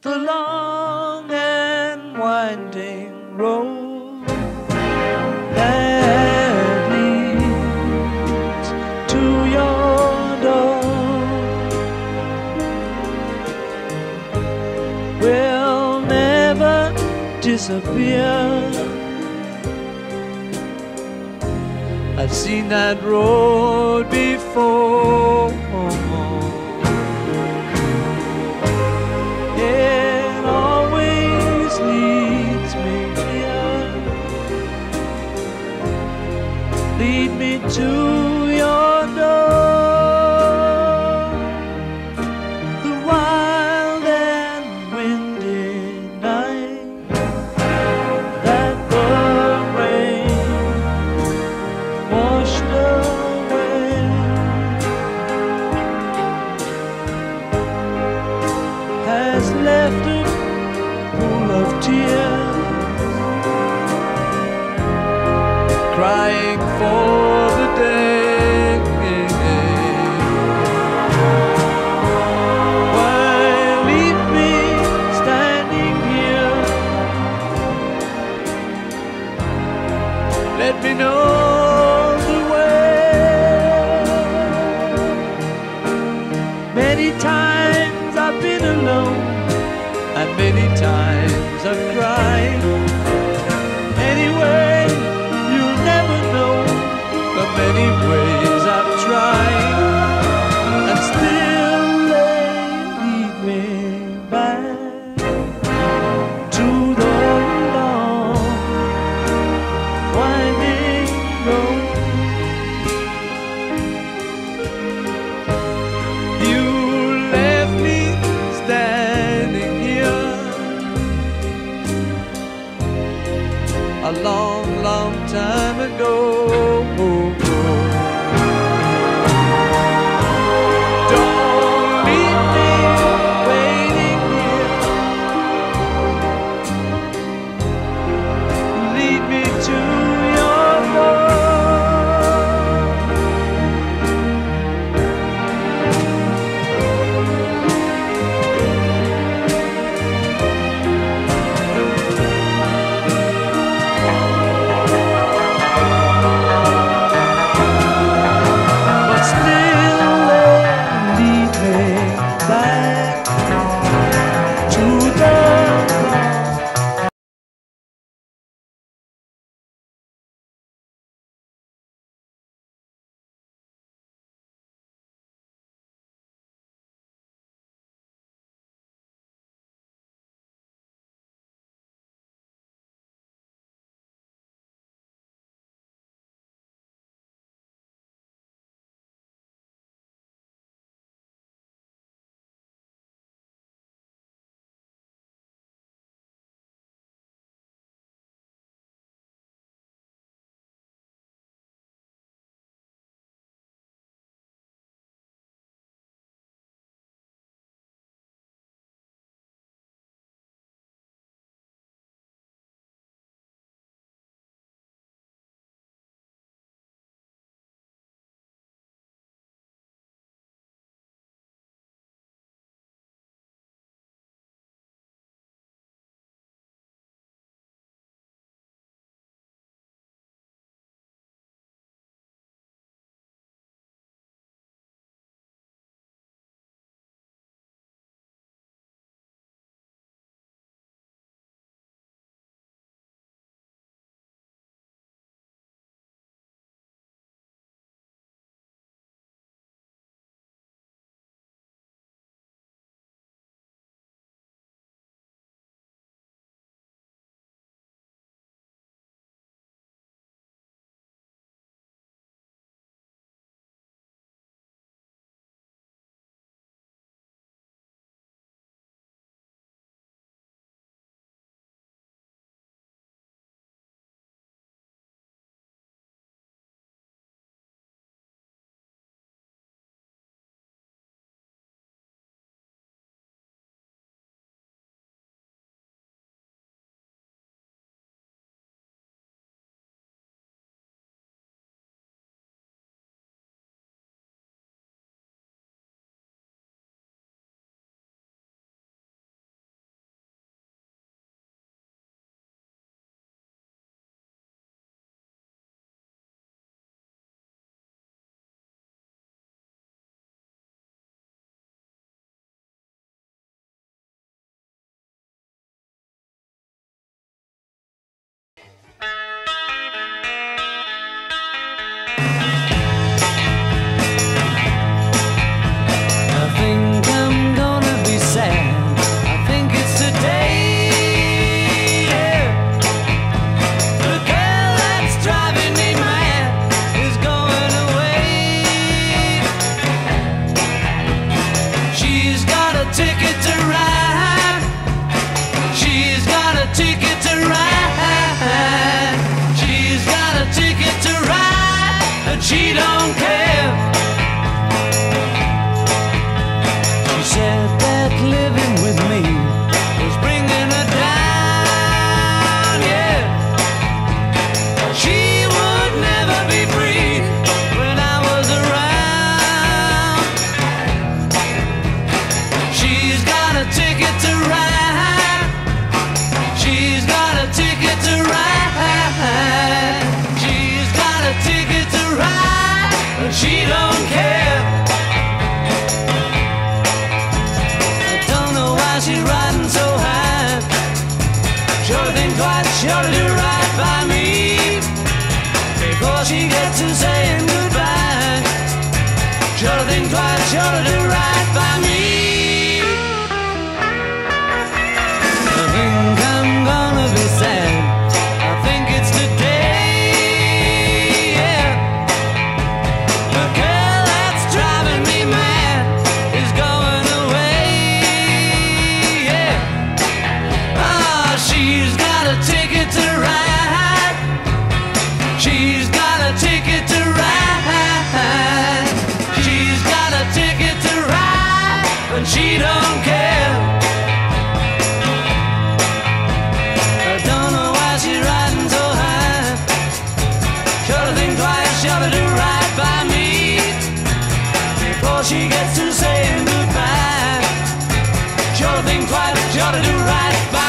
the long and winding road that leads to your door will never disappear. I've seen that road before. It always leads me here. Lead me to your door. The wild and windy night that the rain washed away has left a pool of tears, crying for the day why leave me standing here? Let me know the way. Many times I've been alone, and many times I've cried. Anyway, you'll never know the many ways I've tried, and still they lead me back to the long winding road. You left me standing here a long, long time ago. Don't leave me waiting here. Lead me to your door. I think I'm gonna be sad. I think it's today. Yeah. The girl that's driving me mad is going away. She's got a ticket to ride. She's got a ticket to ride. She's got a ticket to ride, and she don't care. She said that living with me was bringing her down, yeah. She would never be free when I was around. She's got a ticket to ride. She's got a ticket to ride. She's got a ticket to ride, but she don't care. I don't know why she's riding so high. Sure think twice, sure to do right by me before she gets to saying goodbye. Sure think twice, sure to do right by me. I think I'm gonna be sad. I think it's today, yeah. The girl that's driving me mad is going away, yeah. Ah, she's got a ticket to ride. She's got a ticket to ride. She's got a ticket to ride, but she don't care. I don't know why she's riding so high. Sure to think twice, sure to do right by me before she gets to saying goodbye. Sure to think twice, sure to do right by